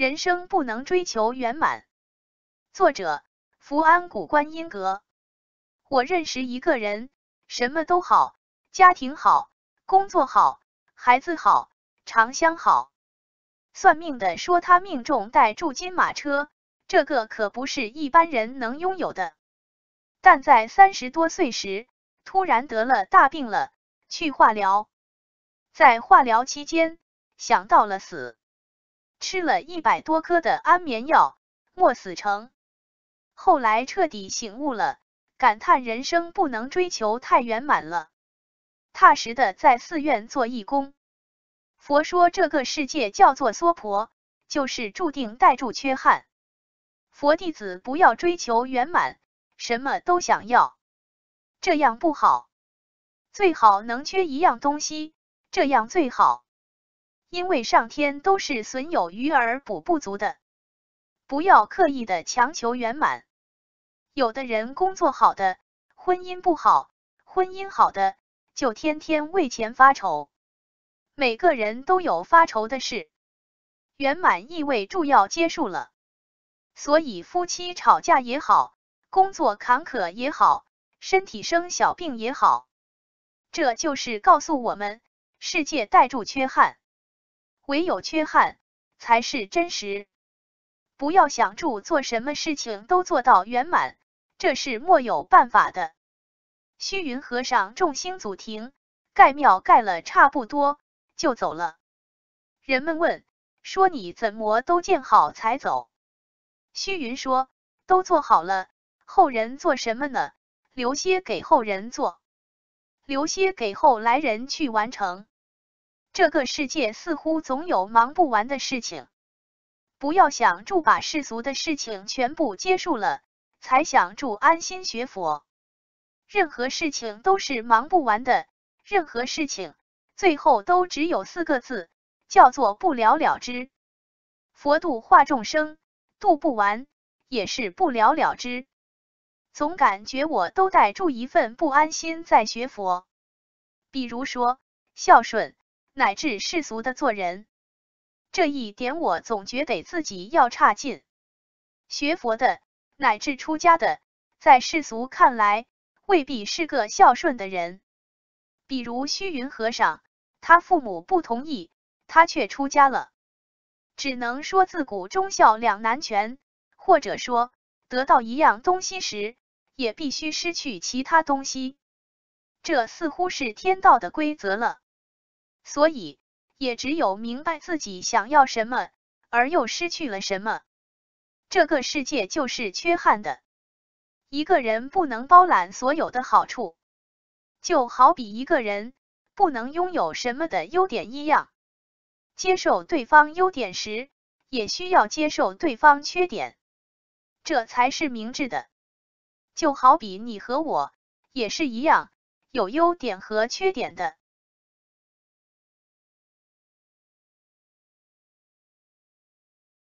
人生不能追求圆满。作者：福安谷观音阁。我认识一个人，什么都好，家庭好，工作好，孩子好，长相好。算命的说他命中带住金马车，这个可不是一般人能拥有的。但在30多岁时，突然得了大病了，去化疗。在化疗期间，想到了死，吃了100多颗的安眠药，没死成。后来彻底醒悟了，感叹人生不能追求太圆满了，踏实的在寺院做义工。佛说这个世界叫做娑婆，就是注定带住缺憾。佛弟子不要追求圆满，什么都想要，这样不好。最好能缺一样东西，这样最好。因为上天都是损有余而补不足的，不要刻意的强求圆满。有的人工作好的，婚姻不好；婚姻好的，就天天为钱发愁。每个人都有发愁的事，圆满意味着要结束了。所以夫妻吵架也好，工作坎坷也好，身体生小病也好，这就是告诉我们，世界带住缺憾，唯有缺憾才是真实。不要想住做什么事情都做到圆满，这是没有办法的。虚云和尚众星祖庭，盖庙盖了差不多就走了。人们问，说你怎么都建好才走？虚云说，都做好了，后人做什么呢？留些给后人做，留些给后来人去完成。这个世界似乎总有忙不完的事情，不要想住把世俗的事情全部结束了，才想住安心学佛。任何事情都是忙不完的，任何事情最后都只有4个字，叫做不了了之。佛度化众生，度不完，也是不了了之。总感觉我都带住一份不安心在学佛。比如说孝顺，乃至世俗的做人，这一点我总觉得自己要差劲。学佛的，乃至出家的，在世俗看来未必是个孝顺的人。比如虚云和尚，他父母不同意，他却出家了。只能说自古忠孝两难全，或者说得到一样东西时，也必须失去其他东西。这似乎是天道的规则了。所以也只有明白自己想要什么，而又失去了什么。这个世界就是缺憾的，一个人不能包揽所有的好处，就好比一个人不能拥有什么的优点一样。接受对方优点时，也需要接受对方缺点，这才是明智的。就好比你和我也是一样，有优点和缺点的。